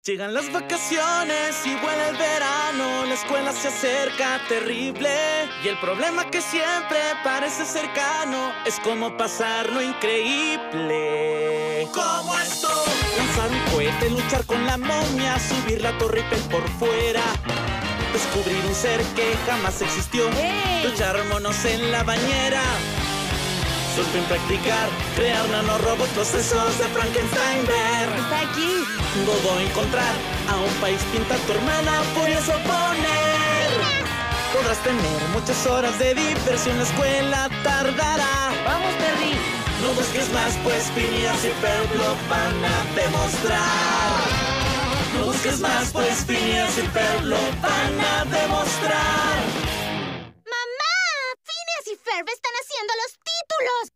Llegan las vacaciones y vuela el verano, la escuela se acerca terrible y el problema que siempre parece cercano es cómo pasar lo increíble. ¿Cómo esto? Lanzar un cohete, luchar con la momia, subir la torre Eiffel por fuera, descubrir un ser que jamás existió, luchar monos en la bañera, surfing practicar, crear nanorobots, procesos de Frankenstein ver. ¡Está aquí! Gogo encontrar, a un país pinta tu hermana, furioso poner. Podrás tener muchas horas de diversión, la escuela tardará. ¡Vamos, Perry! No busques más, pues Phineas y Ferb lo van a demostrar. No busques más, pues Phineas y Ferb lo van a demostrar. ¡Mamá! ¡Phineas y Ferb están haciendo los títulos!